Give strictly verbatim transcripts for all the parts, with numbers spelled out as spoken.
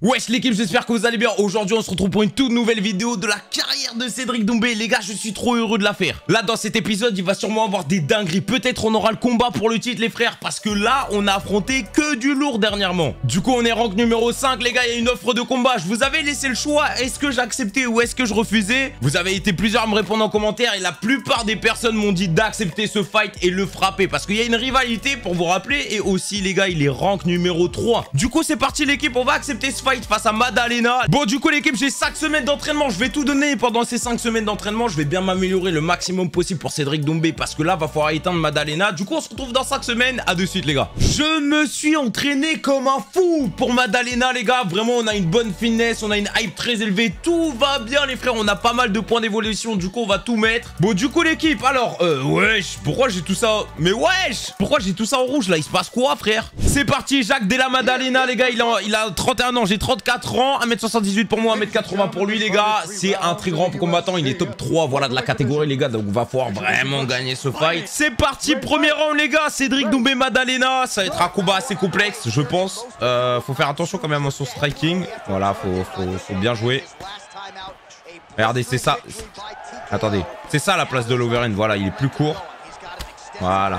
Wesh l'équipe, j'espère que vous allez bien. Aujourd'hui on se retrouve pour une toute nouvelle vidéo de la carrière de Cédric Doumbé. Les gars, je suis trop heureux de la faire. Là dans cet épisode, il va sûrement avoir des dingueries. Peut-être on aura le combat pour le titre les frères, parce que là on a affronté que du lourd dernièrement. Du coup on est rank numéro cinq les gars, il y a une offre de combat. Je vous avais laissé le choix, est-ce que j'acceptais ou est-ce que je refusais? Vous avez été plusieurs à me répondre en commentaire et la plupart des personnes m'ont dit d'accepter ce fight et le frapper, parce qu'il y a une rivalité pour vous rappeler. Et aussi les gars, il est rank numéro trois. Du coup c'est parti l'équipe, on va accepter ce fight face à Madalena. Bon du coup l'équipe, j'ai cinq semaines d'entraînement, je vais tout donner pendant ces cinq semaines d'entraînement. Je vais bien m'améliorer le maximum possible pour Cédric Doumbé, parce que là va falloir éteindre Madalena. Du coup on se retrouve dans cinq semaines, à de suite les gars. Je me suis entraîné comme un fou pour Madalena les gars. Vraiment on a une bonne finesse, on a une hype très élevée, tout va bien les frères. On a pas mal de points d'évolution, du coup on va tout mettre. Bon du coup l'équipe, alors euh, wesh, pourquoi j'ai tout ça? Mais wesh, pourquoi j'ai tout ça en rouge là? Il se passe quoi frère? C'est parti, Jacques Della Madalena les gars, il a, il a trente et un ans, j'ai trente-quatre ans, un mètre soixante-dix-huit pour moi, un mètre quatre-vingts pour lui les gars. C'est un très grand combattant, il est top trois voilà de la catégorie les gars, donc va falloir vraiment gagner ce fight. C'est parti, premier round les gars, Cédric Doumbé Madalena. Ça va être un combat assez complexe je pense. euh, Faut faire attention quand même à son striking. Voilà, faut, faut, faut bien jouer. Regardez, c'est ça. Attendez, c'est ça la place de l'overhand, voilà, il est plus court. Voilà.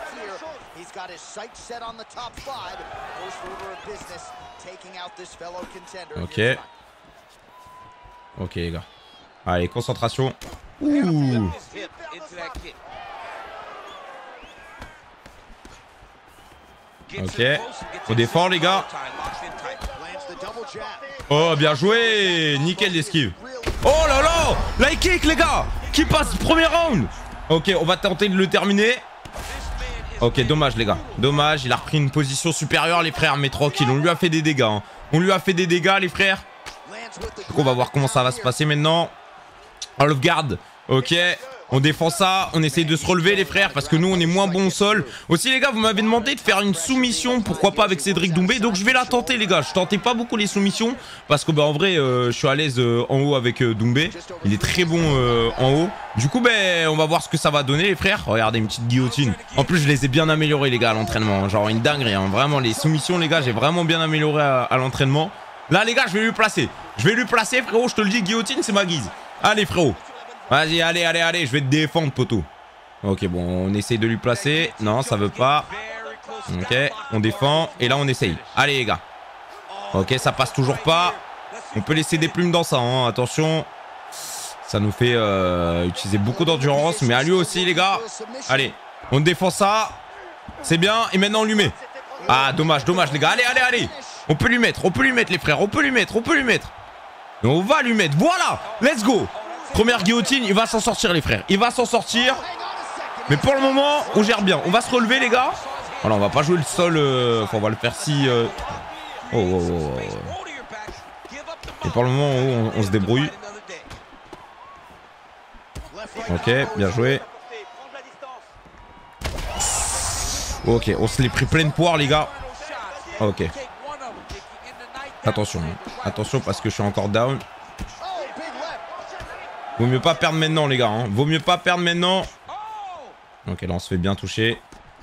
Ok. Ok les gars. Allez, concentration. Ouh. Ok. On défend les gars. Oh bien joué. Nickel l'esquive. Oh là là. La kick les gars. Qui passe premier round. Ok, on va tenter de le terminer. Ok, dommage les gars. Dommage, il a repris une position supérieure les frères. Mais tranquille, on lui a fait des dégâts hein. On lui a fait des dégâts les frères. Donc on va voir comment ça va se passer maintenant. Olive garde. Ok. On défend ça, on essaye de se relever les frères, parce que nous on est moins bon au sol. Aussi les gars, vous m'avez demandé de faire une soumission, pourquoi pas avec Cédric Doumbé. Donc je vais la tenter les gars. Je tentais pas beaucoup les soumissions, parce que bah en vrai euh, je suis à l'aise euh, en haut avec euh, Doumbé. Il est très bon euh, en haut. Du coup ben on va voir ce que ça va donner les frères. Regardez, une petite guillotine. En plus je les ai bien améliorés les gars à l'entraînement. Genre une dinguerie hein. Vraiment les soumissions les gars, j'ai vraiment bien amélioré à, à l'entraînement. Là les gars, je vais lui placer. Je vais lui placer frérot, je te le dis, guillotine c'est ma guise. Allez frérot. Vas-y, allez, allez, allez, je vais te défendre, poteau. Ok, bon, on essaye de lui placer. Non, ça veut pas. Ok, on défend. Et là, on essaye. Allez, les gars. Ok, ça passe toujours pas. On peut laisser des plumes dans ça, hein. Attention. Ça nous fait euh, utiliser beaucoup d'endurance. Mais à lui aussi, les gars. Allez, on défend ça. C'est bien. Et maintenant, on lui met. Ah, dommage, dommage, les gars. Allez, allez, allez. On peut lui mettre, on peut lui mettre, les frères. On peut lui mettre, on peut lui mettre. Et on va lui mettre. Voilà. Let's go. Première guillotine, il va s'en sortir les frères. Il va s'en sortir. Mais pour le moment, on gère bien. On va se relever les gars. Voilà, on va pas jouer le sol. Euh... Enfin, on va le faire si... Euh... Oh, oh, oh, oh. Et pour le moment, on, on se débrouille. Ok, bien joué. Ok, on se l'est pris pleine poire les gars. Ok. Attention. Attention parce que je suis encore down. Vaut mieux pas perdre maintenant les gars hein. Vaut mieux pas perdre maintenant. Ok, là on se fait bien toucher.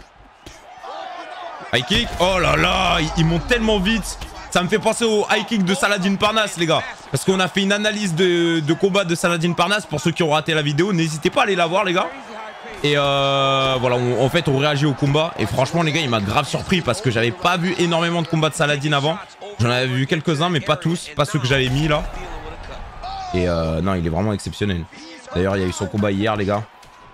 High kick. Oh là là, il, il monte tellement vite. Ça me fait penser au high kick de Saladin Parnasse les gars. Parce qu'on a fait une analyse de, de combat de Saladin Parnasse. Pour ceux qui ont raté la vidéo, n'hésitez pas à aller la voir les gars. Et euh, voilà, on, en fait on réagit au combat. Et franchement les gars, il m'a grave surpris, parce que j'avais pas vu énormément de combats de Saladin avant. J'en avais vu quelques-uns mais pas tous. Pas ceux que j'avais mis là. Et euh, non, il est vraiment exceptionnel. D'ailleurs, il y a eu son combat hier, les gars.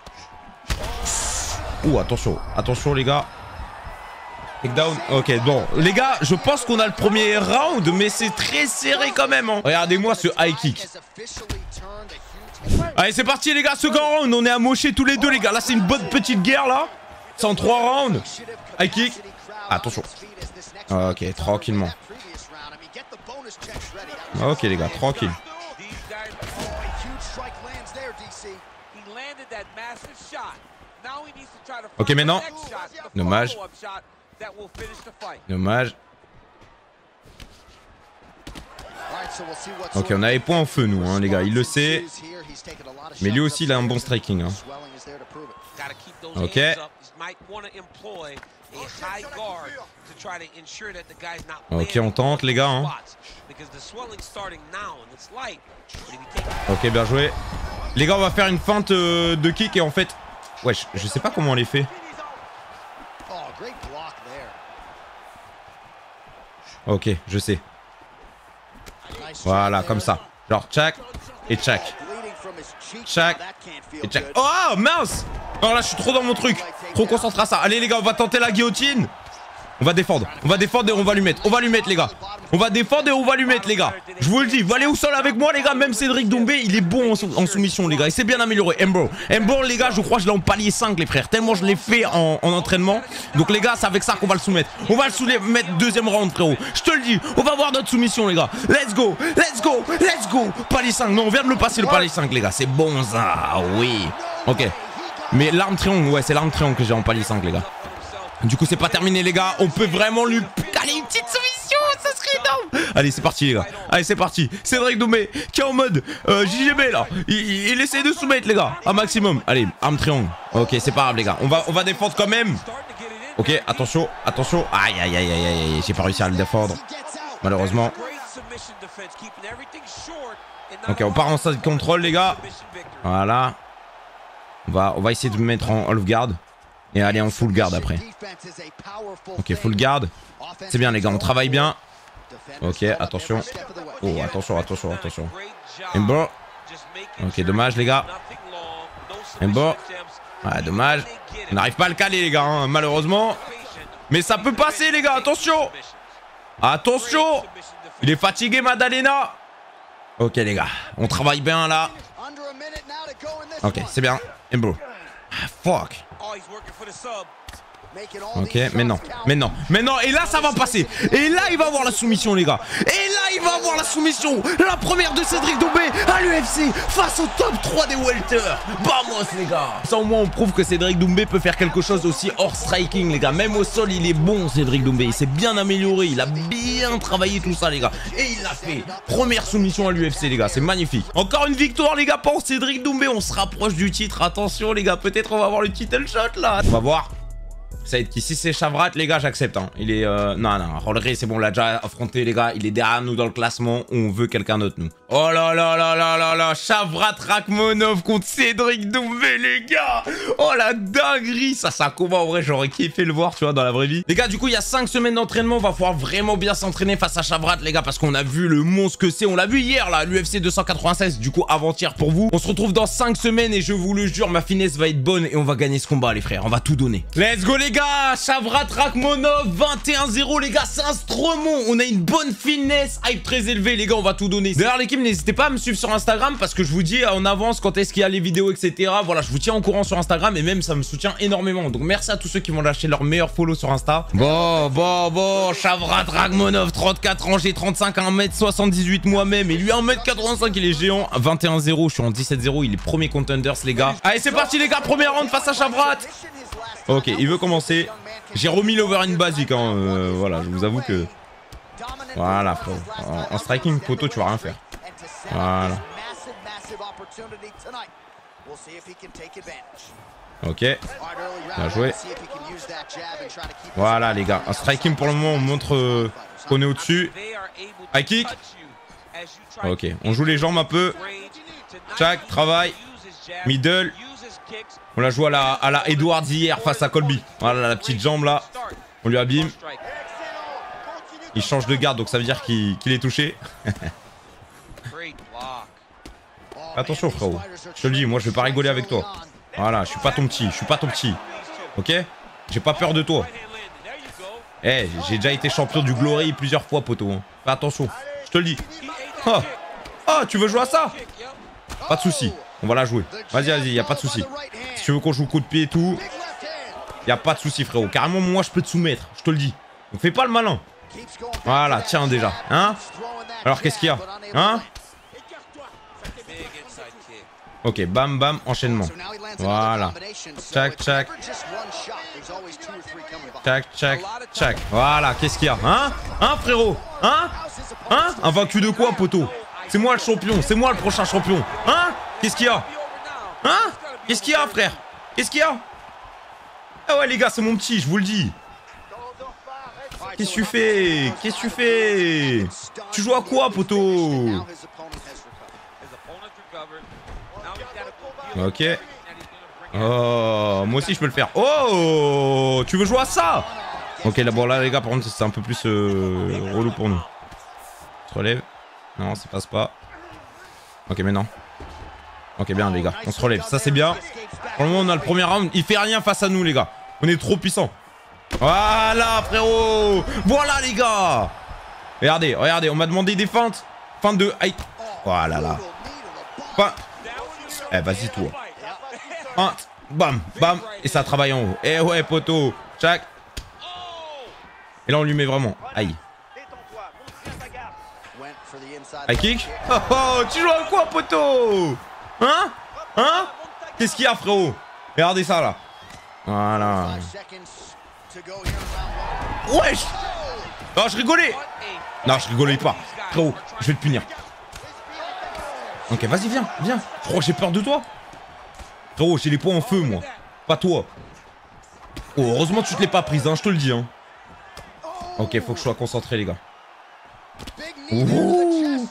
Ouh, attention. Attention, les gars. Takedown. Ok, bon. Les gars, je pense qu'on a le premier round, mais c'est très serré quand même. Hein. Regardez-moi ce high kick. Allez, c'est parti, les gars. Second round, on est amochés tous les deux, les gars. Là, c'est une bonne petite guerre, là. C'est en trois rounds. High kick. Attention. Ok, tranquillement. Ok, les gars, tranquille. Ok, maintenant. Dommage. Dommage. Ok, on a les points en feu, nous, hein, les gars. Il le sait. Mais lui aussi, il a un bon striking. Hein. Ok. Ok, on tente, les gars. Hein. Ok, bien joué. Les gars, on va faire une feinte euh, de kick et en fait... Ouais, je, je sais pas comment on les fait. Ok, je sais. Voilà, comme ça. Genre, tchac et tchac. Tchac et tchac. Oh, mince! Oh là, je suis trop dans mon truc. Trop concentré à ça. Allez, les gars, on va tenter la guillotine. On va défendre. On va défendre et on va lui mettre. On va lui mettre, les gars. On va défendre et on va lui mettre, les gars. Je vous le dis. Vous allez au sol avec moi, les gars. Même Cédric Doumbé, il est bon en, sou en soumission, les gars. Il s'est bien amélioré. Embo. Embo, les gars, je crois que je l'ai en palier cinq, les frères. Tellement je l'ai fait en, en entraînement. Donc, les gars, c'est avec ça qu'on va le soumettre. On va le soumettre deuxième round, frérot. Je te le dis. On va voir notre soumission, les gars. Let's go. Let's go. Let's go. Palier cinq. Non, on vient de le passer, le palier cinq, les gars. C'est bon, ça. Oui. Ok. Mais l'arme triangle, ouais, c'est l'arme triangle que j'ai en palier cinq, les gars. Du coup, c'est pas terminé, les gars. On peut vraiment lui caler une petite soumission. Ça serait énorme. Allez, c'est parti, les gars. Allez, c'est parti. Cédric Doumbé qui est en mode euh, J G B, là. Il, il, il essaie de soumettre, les gars. Un maximum. Allez, arme triangle. Ok, c'est pas grave, les gars. On va, on va défendre quand même. Ok, attention. Attention. Aïe, aïe, aïe, aïe, aïe. J'ai pas réussi à le défendre. Malheureusement. Ok, on part en stade de contrôle, les gars. Voilà. On va, on va essayer de me mettre en half guard. Et aller en full guard après. Ok, full guard. C'est bien, les gars, on travaille bien. Ok, attention. Oh, attention, attention, attention. Embo. Ok, dommage, les gars. Embo. Ah, dommage. On n'arrive pas à le caler, les gars, hein, malheureusement. Mais ça peut passer, les gars, attention. Attention. Il est fatigué, Madalena. Ok, les gars, on travaille bien, là. Ok, c'est bien. Embo. Ah, fuck. Ok, maintenant, maintenant, maintenant, et là ça va passer. Et là il va avoir la soumission, les gars. Et là il va avoir la soumission. La première de Cédric Doumbé à l'U F C face au top trois des welter. Vamos, les gars. Ça au moins on prouve que Cédric Doumbé peut faire quelque chose aussi hors striking, les gars. Même au sol il est bon, Cédric Doumbé. Il s'est bien amélioré, il a bien travaillé tout ça, les gars. Et il l'a fait. Première soumission à l'U F C, les gars, c'est magnifique. Encore une victoire, les gars, pour Cédric Doumbé. On se rapproche du titre, attention, les gars. Peut-être on va avoir le title shot, là. On va voir. Ça va être qui, si c'est Chavrat, les gars, j'accepte. Hein. Il est. Euh... Non, non, Rolleray, c'est bon, on l'a déjà affronté, les gars. Il est derrière nous dans le classement. On veut quelqu'un d'autre, nous. Oh là là là là là là. Chavrat Rakhmonov contre Cédric Doumbé, les gars. Oh la dinguerie. Ça, ça, comment en vrai, j'aurais kiffé le voir, tu vois, dans la vraie vie. Les gars, du coup, il y a cinq semaines d'entraînement. On va pouvoir vraiment bien s'entraîner face à Chavrat, les gars, parce qu'on a vu le monstre que c'est. On l'a vu hier, là, l'U F C deux cent quatre-vingt-seize. Du coup, avant-hier pour vous. On se retrouve dans cinq semaines et je vous le jure, ma finesse va être bonne et on va gagner ce combat, les frères. On va tout donner. Let's go, les gars. Chavrat Rakhmonov, vingt et un zéro, les gars, c'est un Stromon. On a une bonne finesse, hype très élevé, les gars, on va tout donner. D'ailleurs, l'équipe, n'hésitez pas à me suivre sur Instagram parce que je vous dis en avance quand est-ce qu'il y a les vidéos, et cetera. Voilà, je vous tiens au courant sur Instagram et même ça me soutient énormément. Donc, merci à tous ceux qui vont lâcher leur meilleur follow sur Insta. Bon, bon, bon, Chavrat Rakhmonov, trente-quatre ans, j'ai trente-cinq, un mètre soixante-dix-huit moi-même. Et lui, un mètre quatre-vingt-cinq, il est géant. vingt et un zéro, je suis en dix-sept zéro, il est premier contenders, les gars. Allez, c'est parti, les gars, premier round face à Chavrat. Ok, il veut commencer. J'ai remis l'over in basique, hein. Euh, voilà, je vous avoue que... Voilà, frérot. En, en striking photo, tu vas rien faire. Voilà. Ok. Bien joué. Voilà, les gars. En striking, pour le moment, on montre euh, qu'on est au-dessus. High kick. Ok, on joue les jambes un peu. Tchac, travail. Middle. On la joue à la, à la Edwards hier face à Colby. Voilà la petite jambe là. On lui abîme. Il change de garde donc ça veut dire qu'il qu'il est touché. Attention frérot. Je te le dis, moi je vais pas rigoler avec toi. Voilà, je suis pas ton petit. Je suis pas ton petit. Ok? J'ai pas peur de toi. Eh, hey, j'ai déjà été champion du Glory plusieurs fois, poteau. Hein. Fais attention. Je te le dis. Oh, oh, tu veux jouer à ça? Pas de soucis. On va la jouer. Vas-y, vas-y, y a pas de souci. Si tu veux qu'on joue coup de pied et tout, y a pas de souci, frérot. Carrément, moi, je peux te soumettre. Je te le dis. Donc, fais pas le malin. Voilà, tiens, déjà. Hein? Alors, qu'est-ce qu'il y a? Hein? Ok, bam, bam, enchaînement. Voilà. Tchac, tchac. Tchac, tchac, tchac. Voilà, qu'est-ce qu'il y a? Hein? Hein, frérot? Hein? Hein? Un vaincu de quoi, poteau? C'est moi le champion, c'est moi le prochain champion. Hein? Qu'est-ce qu'il y a? Hein? Qu'est-ce qu'il y a, frère? Qu'est-ce qu'il y a? Ah ouais, les gars, c'est mon petit, je vous le dis. Qu'est-ce que tu fais? Qu'est-ce que tu fais? Tu joues à quoi, poteau? Ok. Oh, moi aussi je peux le faire. Oh, tu veux jouer à ça? Ok, là, bon, là, les gars, par contre, c'est un peu plus euh, relou pour nous. On se relève. Non, ça passe pas. Ok, mais non. Ok, bien, les gars, on se relève. Ça, c'est bien. Pour le moment, on a le premier round. Il fait rien face à nous, les gars. On est trop puissants. Voilà, frérot. Voilà, les gars. Regardez, regardez, on m'a demandé des feintes. Feinte de... Aïe. Voilà, là. Feinte. Eh, vas-y, toi. Un, bam, bam. Et ça travaille en haut. Eh ouais, poteau. Tchac. Et là, on lui met vraiment. Aïe. High kick. Oh, oh, tu joues à quoi, poteau? Hein? Hein? Qu'est-ce qu'il y a, frérot? Regardez ça, là. Voilà. Wesh. Non, je rigolais. Non, je rigolais pas. Frérot, je vais te punir. Ok, vas-y, viens, viens. Je crois que j'ai peur de toi. Frérot, j'ai les poings en feu, moi. Pas toi. Oh, heureusement que tu te l'es pas prise, hein, je te le dis. Hein. Ok, faut que je sois concentré, les gars. Ouh.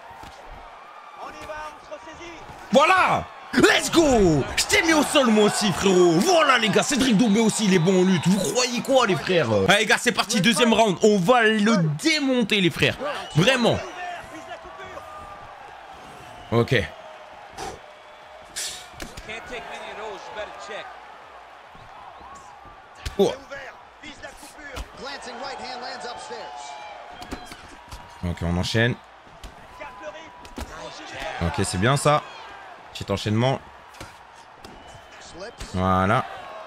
Voilà. Let's go. Je t'ai mis au sol, moi aussi, frérot. Voilà, les gars, Cédric Doumbé aussi, il est bon en lutte. Vous croyez quoi, les frères? Allez, les gars, c'est parti, deuxième round. On va le démonter, les frères. Vraiment. Ok. Oh. Ok, on enchaîne. Ok, c'est bien ça. Petit enchaînement. Voilà.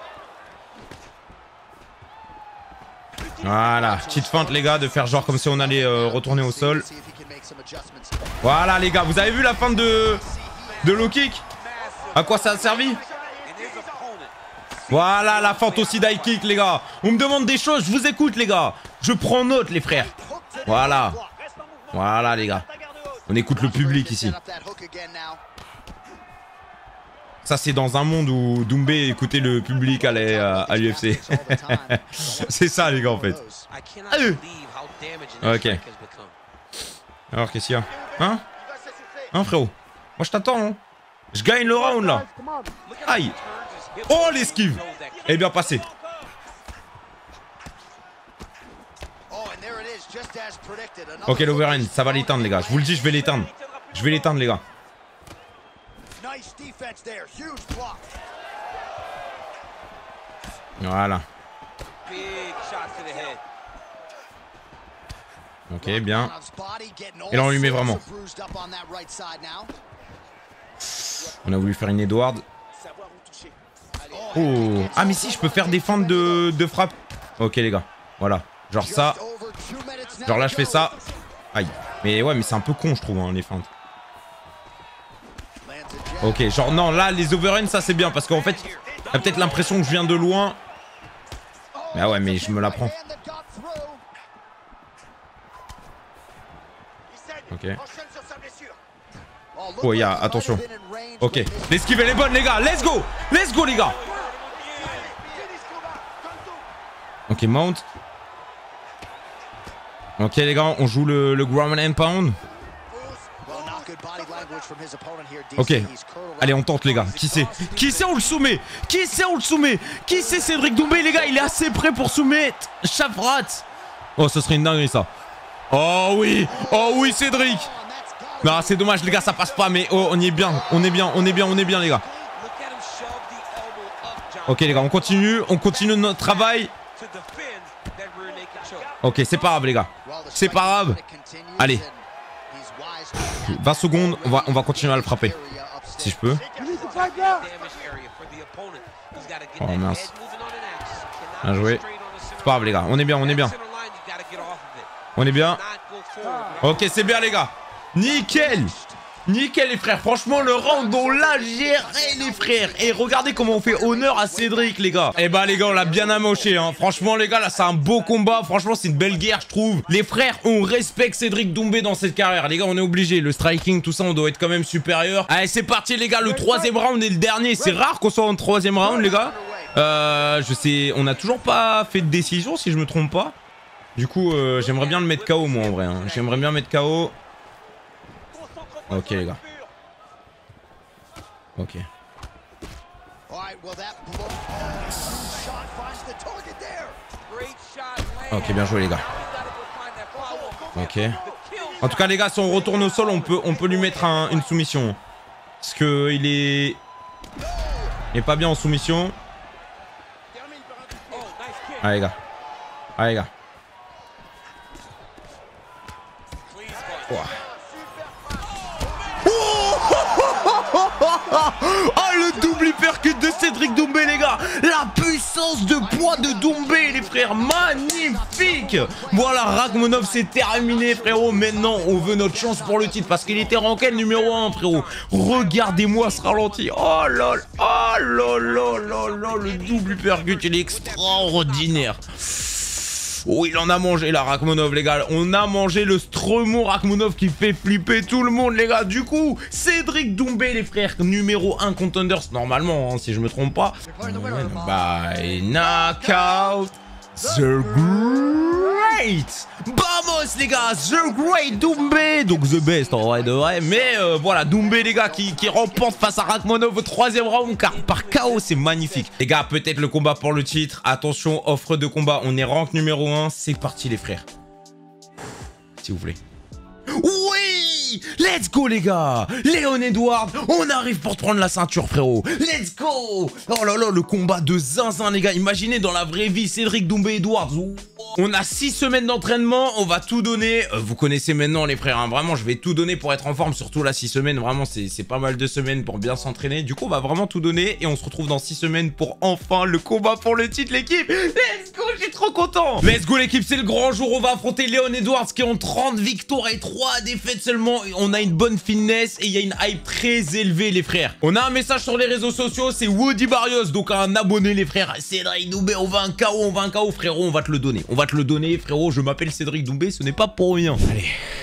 Voilà. Petite feinte, les gars, de faire genre comme si on allait euh, retourner au sol. Voilà, les gars. Vous avez vu la feinte de, de low kick? À quoi ça a servi? Voilà, la feinte aussi d'high kick, les gars. On me demande des choses, je vous écoute, les gars. Je prends note, les frères. Voilà. Voilà, les gars. On écoute le public ici. Ça, c'est dans un monde où Doumbé écoutait le public à l'U F C. C'est ça, les gars, en fait. Ok. Alors, qu'est-ce qu'il y a? Hein? Hein, frérot? Moi, je t'attends, hein. Je gagne le round, là. Aïe. Oh, l'esquive. Elle est bien passée. Ok, l'overhand, ça va l'éteindre, les gars. Je vous le dis, je vais l'éteindre. Je vais l'éteindre, les gars. Voilà. Ok, bien. Et là, on lui met vraiment. On a voulu faire une Edward. Oh. Ah, mais si, je peux faire des feintes de, de frappe. Ok, les gars. Voilà. Genre ça. Genre là, je fais ça. Aïe. Mais ouais, mais c'est un peu con, je trouve, hein, les feintes. Ok, genre non, là, les overhands, ça, c'est bien. Parce qu'en fait, t'as peut-être l'impression que je viens de loin. Mais ah ouais, mais je me la prends. Ok. Oh, il y a... Attention. Ok. L'esquive, elle est bonne, les gars. Let's go. Let's go, les gars. Ok, mount. Ok, les gars, on joue le, le ground and pound. Ok. Allez, on tente, les gars. Qui c'est? Qui c'est? On le soumet. Qui c'est? On le soumet. Qui c'est? Cédric Doumbé, les gars. Il est assez prêt pour soumettre Shafrat. Oh, ce serait une dinguerie, ça. Oh oui. Oh oui, Cédric. Non, c'est dommage, les gars, ça passe pas. Mais oh, on y est bien. On est bien. On est bien. On est bien, les gars. Ok, les gars, on continue. On continue notre travail. Ok, c'est pas grave, les gars. C'est pas grave. Allez. vingt secondes. On va, on va continuer à le frapper. Si je peux. Oh mince. Bien joué. C'est pas grave, les gars. On est bien, on est bien. On est bien. Ok, c'est bien, les gars. Nickel. Nickel les frères, franchement le round on l'a géré les frères. Et regardez comment on fait honneur à Cédric les gars. Et bah les gars on l'a bien amoché hein. Franchement les gars là c'est un beau combat. Franchement c'est une belle guerre je trouve. Les frères on respecte Cédric Doumbé dans cette carrière. Les gars on est obligé. Le striking tout ça on doit être quand même supérieur. Allez c'est parti les gars, le troisième round et le dernier. C'est rare qu'on soit en troisième round les gars. Euh je sais, on a toujours pas fait de décision si je me trompe pas. Du coup euh, j'aimerais bien le mettre K O moi en vrai hein. J'aimerais bien mettre K O. Ok les gars. Ok. Ok, bien joué les gars. Ok. En tout cas les gars, si on retourne au sol, on peut, on peut lui mettre un, une soumission. Parce que il est... Il est pas bien en soumission. Allez les gars. Allez les gars. Wow. Oh le double uppercut de Cédric Doumbé les gars. La puissance de poids de Doumbé les frères. Magnifique. Voilà Rakhmonov c'est terminé frérot. Maintenant on veut notre chance pour le titre. Parce qu'il était ranké numéro un frérot. Regardez-moi ce ralenti. Oh lol. Oh lol lol lol. Le double uppercut il est extraordinaire. Oh, il en a mangé là, Rakhmonov, les gars. On a mangé le Stremon Rakhmonov qui fait flipper tout le monde, les gars. Du coup, Cédric Doumbé, les frères, numéro un contenders, normalement, hein, si je me trompe pas. By knockout, the great. Vamos, les gars, the great Doumbé. Donc, the best, en vrai de vrai. Mais euh, voilà, Doumbé, les gars, qui, qui remporte face à Rakhmonov au troisième round, car par K O, c'est magnifique. Les gars, peut-être le combat pour le titre. Attention, offre de combat. On est rank numéro un. C'est parti, les frères. S'il vous plaît. Oui! Let's go les gars! Léon Edwards, on arrive pour te prendre la ceinture frérot! Let's go! Oh là là, le combat de zinzin les gars! Imaginez dans la vraie vie Cédric Doumbé Edwards. On a six semaines d'entraînement, on va tout donner. Euh, vous connaissez maintenant les frères, hein. Vraiment je vais tout donner pour être en forme. Surtout là six semaines, vraiment c'est pas mal de semaines pour bien s'entraîner. Du coup on va vraiment tout donner et on se retrouve dans six semaines pour enfin le combat pour le titre l'équipe! Let's go, je suis trop content! Let's go l'équipe, c'est le grand jour, on va affronter Léon Edwards qui ont trente victoires et trois défaites seulement. On a une bonne fitness et il y a une hype très élevée les frères. On a un message sur les réseaux sociaux, c'est Woody Barrios, donc un abonné les frères. Cédric Doumbé, on va un K O, on va un K O frérot, on va te le donner. On va te le donner frérot, je m'appelle Cédric Doumbé, ce n'est pas pour rien. Allez.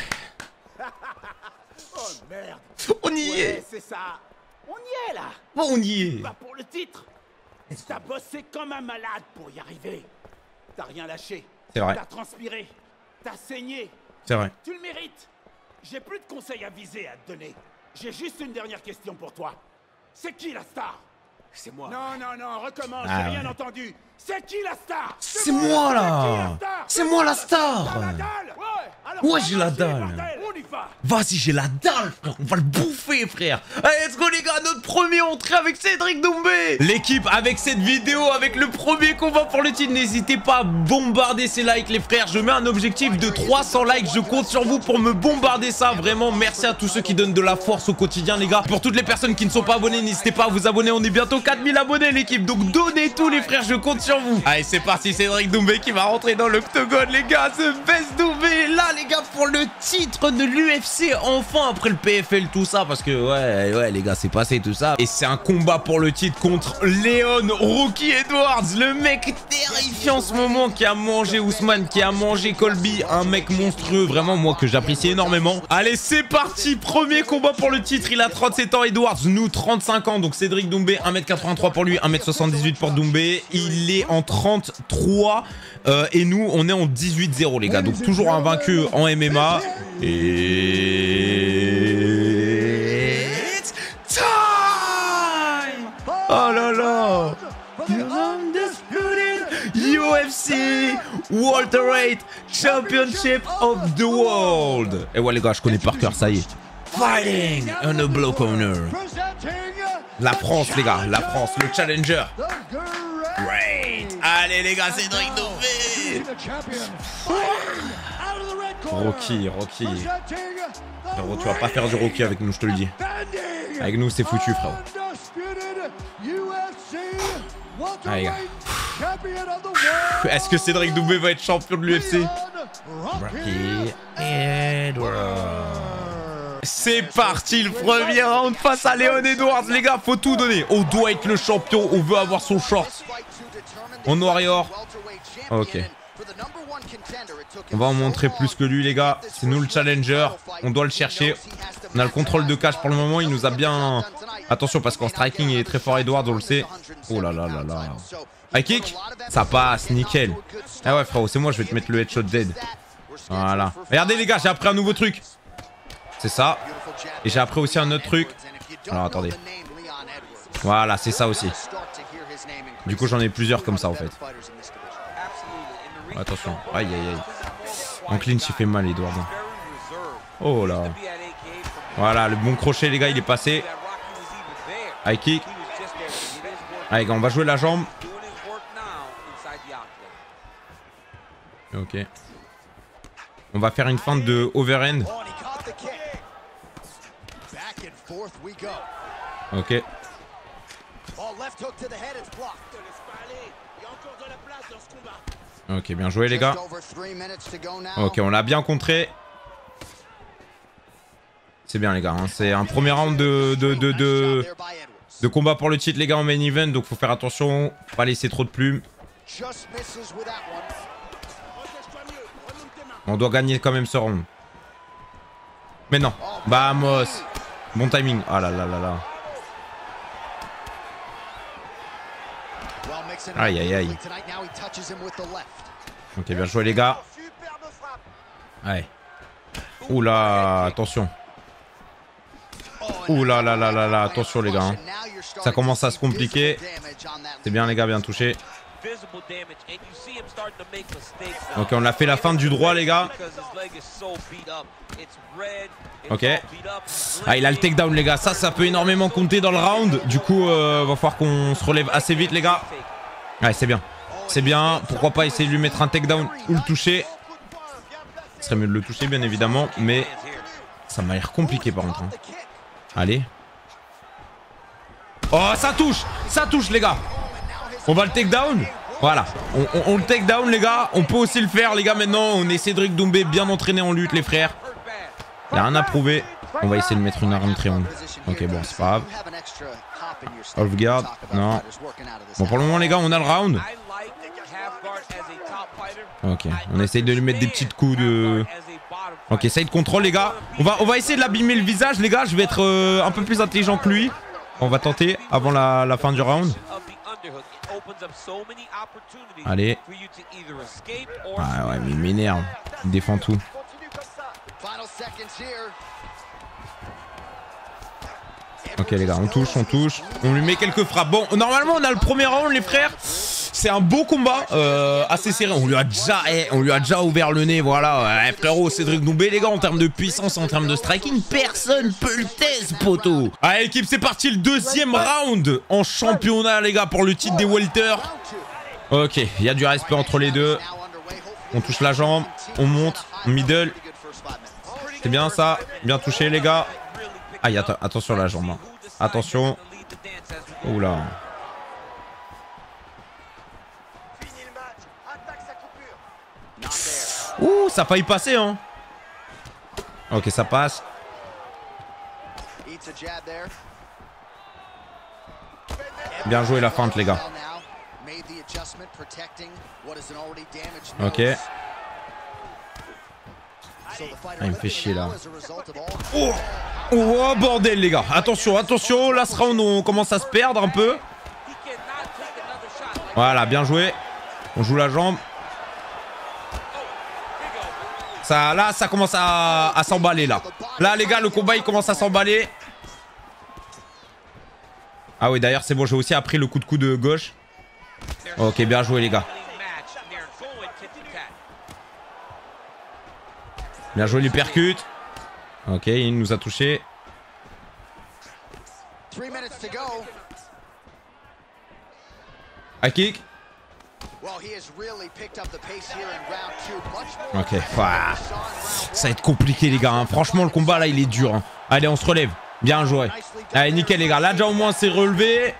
Oh merde. On y ouais, est. C'est ça. On y est là. Bon, on y est. Pas pour le titre. T'as bossé comme un malade pour y arriver. T'as rien lâché. C'est vrai. T'as transpiré. T'as saigné. C'est vrai. Tu le mérites. J'ai plus de conseils à viser à te donner. J'ai juste une dernière question pour toi. C'est qui la star? C'est moi. Non, non, non, recommence, Ah, j'ai rien ouais. entendu. C'est qui la star? C'est moi là. C'est moi la star. T'as la dalle? Ouais, alors Ouais, ça j'ai la marche, dalle. bordel. On y va. Vas-y, j'ai la dalle, frère. On va le bouffer, frère. Allez, let's go, les gars. Notre premier entrée avec Cédric Doumbé. L'équipe, avec cette vidéo, avec le premier combat pour le titre, n'hésitez pas à bombarder ces likes, les frères. Je mets un objectif de trois cents likes. Je compte sur vous pour me bombarder ça. Vraiment, merci à tous ceux qui donnent de la force au quotidien, les gars. Pour toutes les personnes qui ne sont pas abonnées, n'hésitez pas à vous abonner. On est bientôt quatre mille abonnés, l'équipe. Donc, donnez tout, les frères. Je compte sur vous. Allez, c'est parti. Cédric Doumbé qui va rentrer dans l'octogone, les gars. The best Doumbé. Là, les gars, pour le titre de l'U F C. Enfin, après le P F L, tout ça. Parce que, ouais, ouais, les gars, c'est passé tout ça. Et c'est un combat pour le titre contre Léon Rocky Edwards. Le mec terrifiant en ce moment qui a mangé Ousmane, qui a mangé Colby. Un mec monstrueux, vraiment, moi, que j'apprécie énormément. Allez, c'est parti. Premier combat pour le titre. Il a trente-sept ans, Edwards. Nous, trente-cinq ans. Donc, Cédric Doumbé, un mètre quatre-vingt-trois pour lui, un mètre soixante-dix-huit pour Doumbé. Il est en trente-trois. Euh, et nous, on est en dix-huit zéro, les gars. Donc, toujours invaincu en M M A. Et... It's time! Oh là là! U F C Welterweight Championship of the World. Et ouais les gars, je connais par cœur, ça y est. Fighting on a blow corner. La France les gars, la France, le challenger. Great. Allez les gars, Cédric Doumbé. Rocky, Rocky. Frérot, tu vas pas faire du Rocky avec nous, je te le dis. Avec nous, c'est foutu, frérot. Allez, les gars. Est-ce que Cédric Doumbé va être champion de l'U F C? Rocky Edwards. C'est parti, le premier round face à Leon Edwards, les gars, faut tout donner. On doit être le champion, on veut avoir son short. En noir et or. Ok. On va en montrer plus que lui, les gars. C'est nous le challenger. On doit le chercher. On a le contrôle de cage pour le moment. Il nous a bien... Attention, parce qu'en striking, il est très fort, Edwards, on le sait. Oh là là là là. High kick. Ça passe, nickel. Ah ouais, frérot, c'est moi, je vais te mettre le headshot dead. Voilà. Regardez, les gars, j'ai appris un nouveau truc. C'est ça. Et j'ai appris aussi un autre truc. Alors, attendez. Voilà, c'est ça aussi. Du coup, j'en ai plusieurs comme ça, en fait. Attention. Aïe, aïe, aïe. En clinch, il fait mal, Edwards. Oh là. Voilà, le bon crochet, les gars, il est passé. High kick. Allez, gars, on va jouer la jambe. Ok. On va faire une feinte de overhand. Ok. Ok, bien joué les gars. Ok, on l'a bien contré. C'est bien les gars, hein. C'est un premier round de, de, de, de, de combat pour le titre les gars en main event. Donc faut faire attention, faut pas laisser trop de plumes. On doit gagner quand même ce round. Mais non, vamos. Bon timing. Ah là là là là. Aïe aïe aïe. Ok, bien joué les gars. Allez. Oula, attention. Oula là là là là, attention les gars. Hein. Ça commence à se compliquer. C'est bien les gars, bien touché. Ok, on a fait la feinte du droit les gars. Ok. Ah, il a le takedown les gars. Ça, ça peut énormément compter dans le round. Du coup, euh, va falloir qu'on se relève assez vite les gars. Ouais, c'est bien. C'est bien. Pourquoi pas essayer de lui mettre un takedown ou le toucher. Ce serait mieux de le toucher bien évidemment. Mais ça m'a l'air compliqué par contre. Hein. Allez. Oh, ça touche. Ça touche les gars. On va le takedown. Voilà. On, on, on le takedown les gars. On peut aussi le faire les gars maintenant. On est Cédric Doumbé bien entraîné en lutte les frères. Il n'y a rien à prouver. On va essayer de mettre une arme triangle. Ok, bon, c'est pas grave. Off guard. Non. Bon, pour le moment, les gars, on a le round. Ok, on essaye de lui mettre des petits coups de... Ok, side control, les gars. On va, on va essayer de l'abîmer le visage, les gars. Je vais être euh, un peu plus intelligent que lui. On va tenter avant la, la fin du round. Allez. Ah ouais, mais il m'énerve. Il défend tout. Ok les gars, on touche, on touche. On lui met quelques frappes. Bon, normalement on a le premier round les frères. C'est un beau combat, euh, assez serré. On lui a déjà, eh, on lui a déjà ouvert le nez, voilà. Eh, frérot, Cédric Doumbé les gars, en termes de puissance, en termes de striking, personne peut le test, poteau. Allez équipe, c'est parti, le deuxième round en championnat les gars pour le titre des welter. Ok, il y a du respect entre les deux. On touche la jambe, on monte, middle. C'est bien ça, bien touché les gars. Aïe, att attention la jambe. Hein. Attention. Oula. Ouh, ça a failli passer hein. Ok, ça passe. Bien joué la feinte les gars. Ok. Ah, il me fait chier là. Oh, oh bordel les gars. Attention, attention. Là ce round on commence à se perdre un peu. Voilà, bien joué. On joue la jambe. Ça, là ça commence à, à s'emballer là. Là les gars le combat il commence à s'emballer. Ah oui d'ailleurs c'est bon, j'ai aussi appris le coup de coude de gauche. Ok, bien joué les gars. Bien joué l'hypercute. Ok, il nous a touché. High kick. Ok, ah, ça va être compliqué les gars. Hein. Franchement le combat là il est dur. Hein. Allez on se relève. Bien joué. Allez nickel les gars. Là déjà au moins c'est relevé.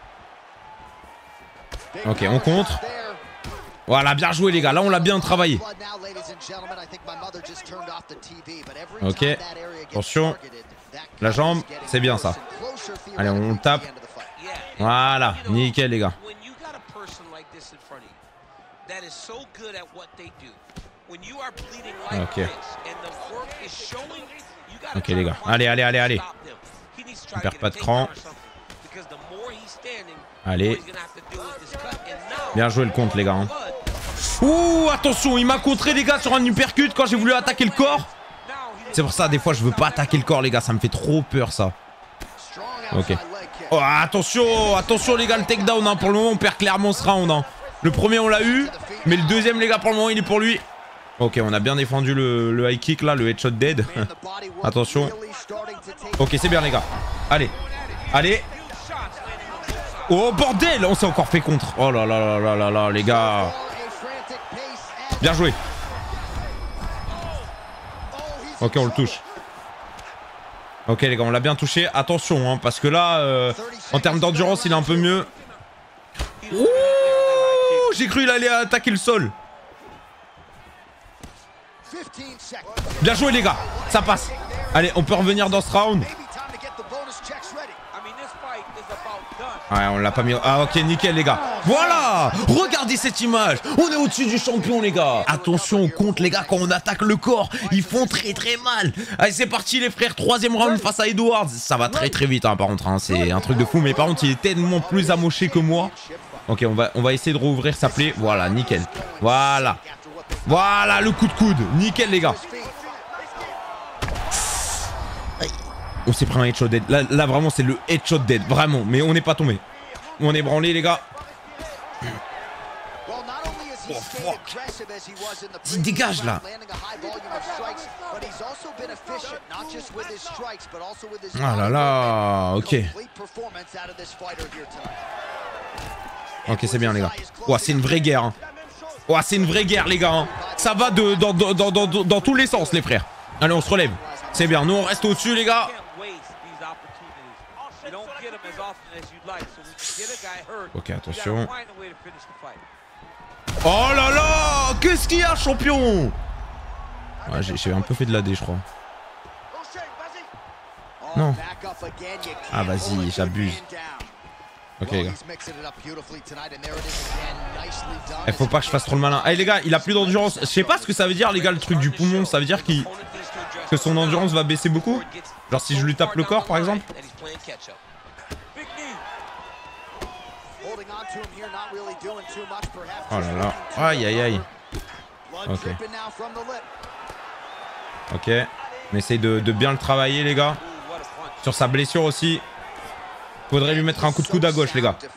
Ok, on contre. Voilà, bien joué les gars. Là on l'a bien travaillé. Ok. Attention. La jambe, c'est bien ça. Allez, on tape. Voilà, nickel les gars. Ok. Ok les gars. Allez, allez, allez, allez. On perd pas de cran. Allez. Bien joué le compte les gars. Hein. Ouh, attention, il m'a contré les gars sur un uppercut quand j'ai voulu attaquer le corps. C'est pour ça, des fois, je veux pas attaquer le corps les gars. Ça me fait trop peur ça. Ok. Oh, attention, attention les gars, le takedown. Hein. Pour le moment, on perd clairement ce round. Hein. Le premier, on l'a eu. Mais le deuxième, les gars, pour le moment, il est pour lui. Ok, on a bien défendu le, le high kick là, le headshot dead. Attention. Ok, c'est bien les gars. Allez. Allez. Oh bordel, on s'est encore fait contre. Oh là là là là là là les gars. Bien joué. Ok, on le touche. Ok les gars, on l'a bien touché. Attention hein, parce que là euh, en termes d'endurance il est un peu mieux. Ouh, j'ai cru qu'il allait attaquer le sol. Bien joué les gars, ça passe. Allez, on peut revenir dans ce round. Ouais, on l'a pas mis. Ah, ok, nickel, les gars. Voilà. Regardez cette image. On est au-dessus du champion, les gars. Attention au compte, les gars, quand on attaque le corps, ils font très très mal. Allez, c'est parti, les frères. Troisième round face à Edwards. Ça va très très vite, hein, par contre. Hein. C'est un truc de fou. Mais par contre, il est tellement plus amoché que moi. Ok, on va, on va essayer de rouvrir sa plaie. Voilà, nickel. Voilà. Voilà, le coup de coude. Nickel, les gars. On s'est pris un headshot dead. Là, là vraiment, c'est le headshot dead. Vraiment. Mais on n'est pas tombé. On est branlé, les gars. Oh, fuck. Il dégage, là. Ah là là. Ok. Ok, c'est bien, les gars. Oh, c'est une vraie guerre. Hein. Oh, c'est une vraie guerre, les gars. Hein. Ça va de, dans, dans, dans, dans, dans tous les sens, les frères. Allez, on se relève. C'est bien. Nous, on reste au-dessus, les gars. Ok, attention. Oh là là. Qu'est-ce qu'il y a, champion? Ouais, j'ai un peu fait de l'A D, je crois. Non. Ah, vas-y, j'abuse. Ok, les gars. Il faut pas que je fasse trop le malin. Allez, les gars, il a plus d'endurance. Je sais pas ce que ça veut dire, les gars, le truc du poumon. Ça veut dire qu'il... que son endurance va baisser beaucoup. Genre si je lui tape le corps, par exemple. Oh là là. Aïe, aïe, aïe. Ok. Ok. On essaye de, de bien le travailler, les gars. Sur sa blessure aussi. Faudrait lui mettre un coup de coude à gauche, les gars.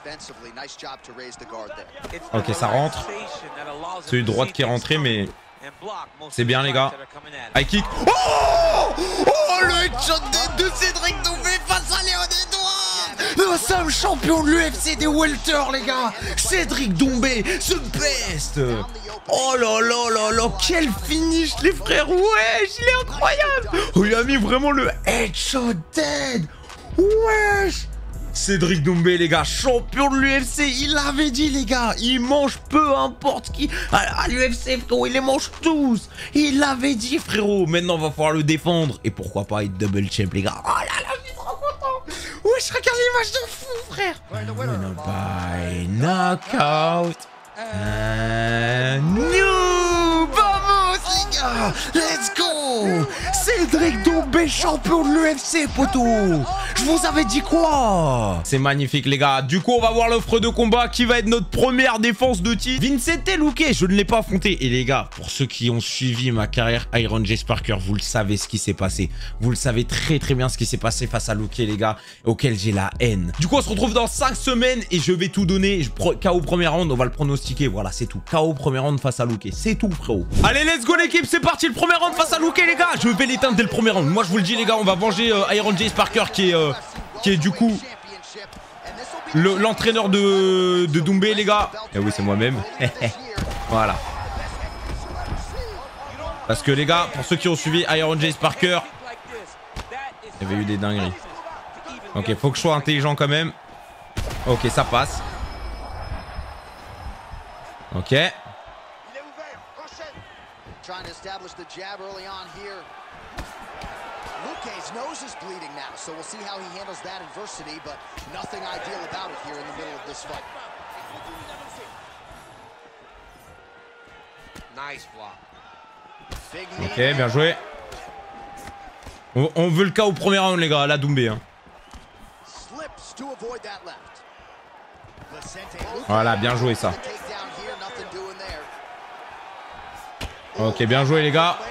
Ok, ça rentre. C'est une droite qui est rentrée, mais... c'est bien, les gars. High kick. Oh, oh, le headshot de Cédric Doumbé face à Léon Edwards. Nous sommes champions de l'U F C des welter, les gars. Cédric Doumbé, ce best. Oh là là là là, quel finish, les frères. Wesh, il est incroyable. Oh, il a mis vraiment le headshot dead. Wesh. Cédric Doumbé, les gars, champion de l'U F C, il l'avait dit, les gars, il mange peu importe qui. À, à l'U F C, frérot, il les mange tous. Il l'avait dit, frérot. Maintenant, on va falloir le défendre. Et pourquoi pas être double champ, les gars. Oh là là, je suis trop content. Ouais, je regarde l'image de fou, frère. Winner by knockout. And new. Vamos, les gars. Let's go. Cédric Doumbé, champion de l'U F C, poteau. Je vous avais dit quoi? C'est magnifique, les gars. Du coup, on va voir l'offre de combat qui va être notre première défense de titre. Vincente Luque, je ne l'ai pas affronté. Et les gars, pour ceux qui ont suivi ma carrière Iron Jay Sparker, vous le savez ce qui s'est passé. Vous le savez très très bien ce qui s'est passé face à Luque, les gars, auquel j'ai la haine. Du coup, on se retrouve dans cinq semaines et je vais tout donner. K O premier round, on va le pronostiquer. Voilà, c'est tout. K O premier round face à Luque. C'est tout, frérot. Allez, let's go, l'équipe. C'est parti. Le premier round face à Luque, les gars. Je vais l'éteindre dès le premier round. Moi, je vous le dis, les gars, on va venger euh, Iron Jay Sparker qui est... Euh, qui est du coup l'entraîneur de, de Doumbé, les gars. Et oui, c'est moi-même. Voilà. Parce que les gars, pour ceux qui ont suivi Iron Jay Sparker, il y avait eu des dingueries. Ok, faut que je sois intelligent quand même. Ok, ça passe. Ok. Ok, bien joué. On, on veut le K O au premier round, les gars, la Doumbé. Hein. Voilà, bien joué ça. Ok, bien joué, les gars.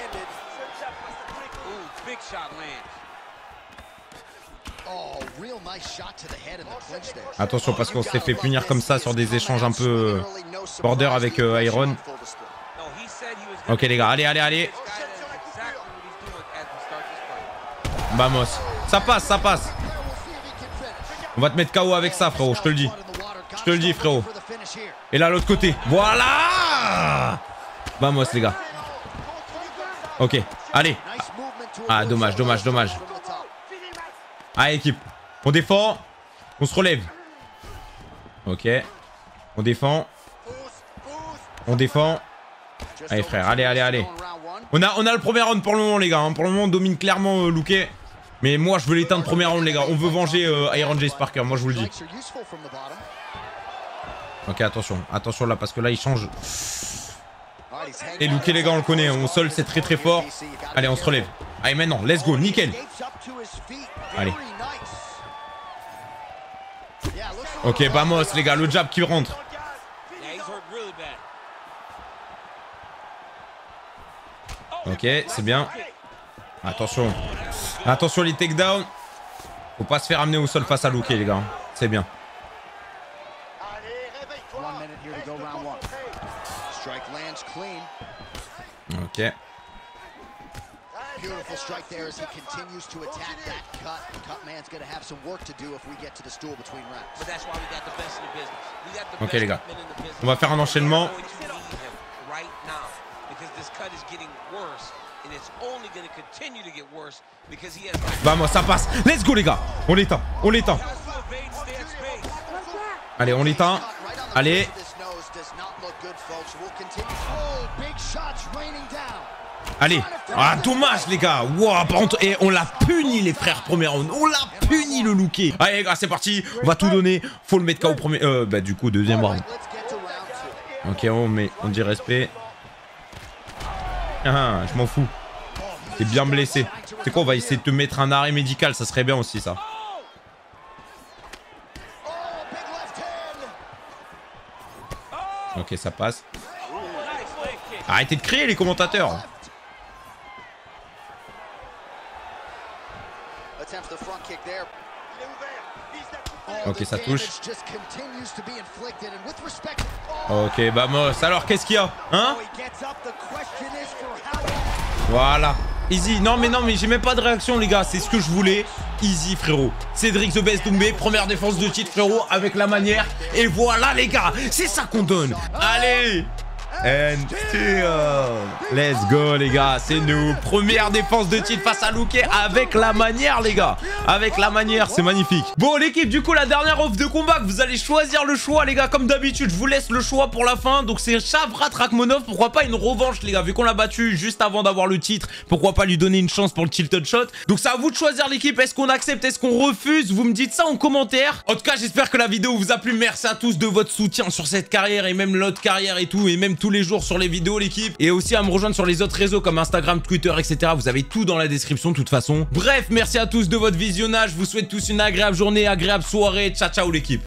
Attention, parce qu'on s'est fait punir comme ça sur des échanges un peu border avec euh, Iron. Ok, les gars, allez, allez, allez. Vamos. Ça passe, ça passe. On va te mettre K O avec ça, frérot, je te le dis. Je te le dis, frérot. Et là, l'autre côté. Voilà. Vamos, les gars. Ok, allez. Ah, dommage, dommage, dommage. Allez, équipe. On défend. On se relève. Ok. On défend. On défend. Allez, frère. Allez, allez, allez. On a, on a le premier round pour le moment, les gars. Hein. Pour le moment, on domine clairement euh, Luke. Mais moi, je veux l'éteindre premier round, les gars. On veut venger euh, Iron Jace Parker. Moi, je vous le dis. Ok, attention. Attention là, parce que là, il change. Et Luke, les gars, on le connaît. On sol, c'est très, très fort. Allez, on se relève. Allez, maintenant. Let's go. Nickel. Allez. Ok, vamos, les gars. Le jab qui rentre. Ok, c'est bien. Attention. Attention les takedowns. Faut pas se faire amener au sol face à Luke, les gars. C'est bien. Ok. Ok, les gars. On va faire un enchaînement. Vamos, ça passe. Let's go, les gars. On l'éteint. On l'éteint. Allez, on l'éteint. Allez. Allez. Ah, dommage, les gars. Wow, par contre, et on l'a puni, les frères, premier round. On l'a puni, le Luke. Allez, les gars, c'est parti. On va tout donner. Faut le mettre K O au premier. Euh, bah, du coup, deuxième round. Ok, on met. On dit respect. Ah, je m'en fous. T'es bien blessé. C'est quoi, on va essayer de te mettre un arrêt médical. Ça serait bien aussi, ça. Ok, ça passe. Arrêtez de crier, les commentateurs. Ok, ça touche. Ok, vamos. Alors, qu'est-ce qu'il y a? Hein? Voilà. Easy. Non, mais non, mais j'ai même pas de réaction, les gars. C'est ce que je voulais. Easy, frérot. Cédric The Best Doumbé. Première défense de titre, frérot. Avec la manière. Et voilà, les gars. C'est ça qu'on donne. Allez. And still. Let's go, les gars. C'est nous. Première défense de titre face à Luke avec la manière, les gars. Avec la manière, c'est magnifique. Bon, l'équipe, du coup, la dernière offre de combat, vous allez choisir le choix, les gars. Comme d'habitude, je vous laisse le choix pour la fin. Donc, c'est Shavkat Rakhmonov. Pourquoi pas une revanche, les gars, vu qu'on l'a battu juste avant d'avoir le titre. Pourquoi pas lui donner une chance pour le tilted shot. Donc, c'est à vous de choisir, l'équipe. Est-ce qu'on accepte, est-ce qu'on refuse? Vous me dites ça en commentaire. En tout cas, j'espère que la vidéo vous a plu. Merci à tous de votre soutien sur cette carrière et même l'autre carrière et tout. Et même tous les jours sur les vidéos, l'équipe. Et aussi à me rejoindre sur les autres réseaux comme Instagram, Twitter, et cetera. Vous avez tout dans la description de toute façon. Bref, merci à tous de votre visionnage. Je vous souhaite tous une agréable journée, agréable soirée. Ciao, ciao, l'équipe.